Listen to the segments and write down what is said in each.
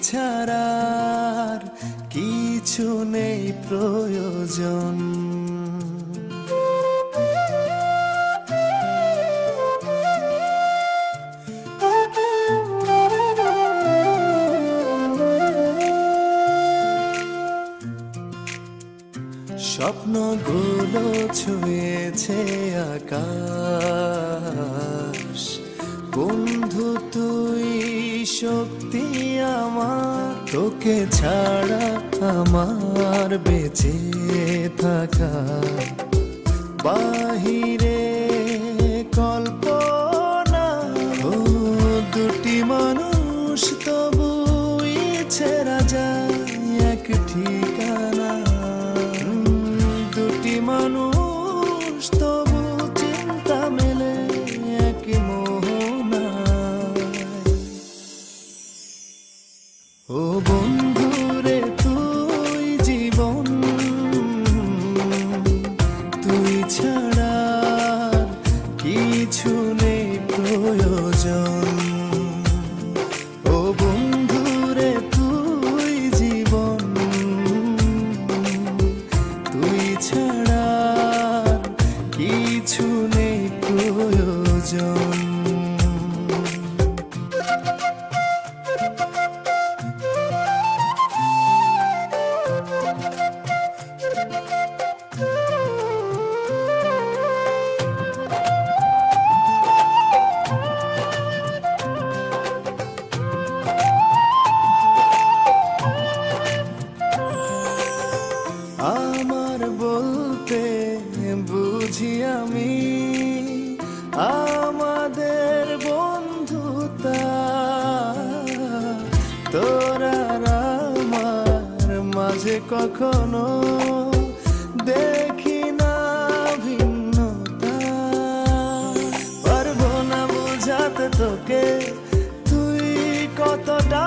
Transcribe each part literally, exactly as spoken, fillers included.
ছাড়া আর কিছু নেই প্রয়োজন। স্বপ্নগুলো ছুঁয়েছে আকাশ, বন্ধু তুই শক্তি আমার, তোকে ছাড়া আমার বেঁচে থাকা বাহিরে কল্পনা। ও দুটি মানুষ তবু ছেড়া যায় এক ঠিকানা, দুটি মানুষ তবু চিন্তা মেলে এক মোহনা। ও বন্ধুরে তুই জীবন, তুই ছাড়া কিছু নেই প্রয়োজন। ও বন্ধুরে তুই জীবন, তুই ছাড়া কিছু নেই প্রয়োজন। আমার বলতে বুঝি আমি আমাদের বন্ধুতা, তোরা আমার মাঝে কখনো দেখি না ভিন্নতা। পারবো না বোঝাতে তোকে তুই কতটা।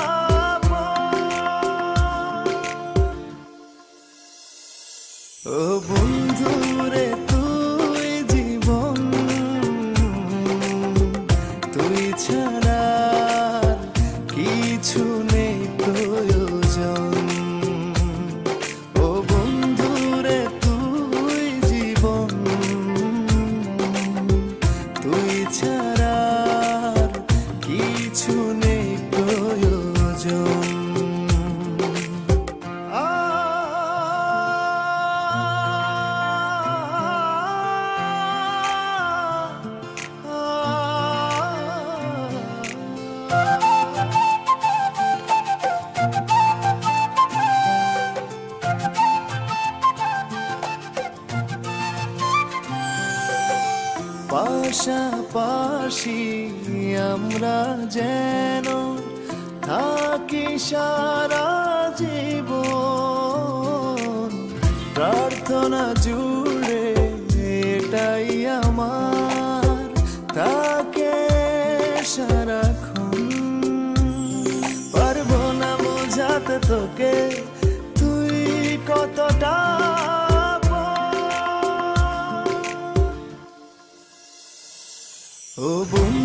ও বন্ধুরে তুই জীবন, তুই ছাড়া কিছু নেই প্রয়োজন। ও বন্ধুরে তুই জীবন, তুই ছাড়া কিছু নেই প্রয়োজন। পাশাপাশি আমরা যেন থাকি সারা জীবন, প্রার্থনা জুড়ে এটাই আমার তাকে সারাক্ষণ। পারবো না বোঝাতে তোকে তুই কতটা। ও বন্ধু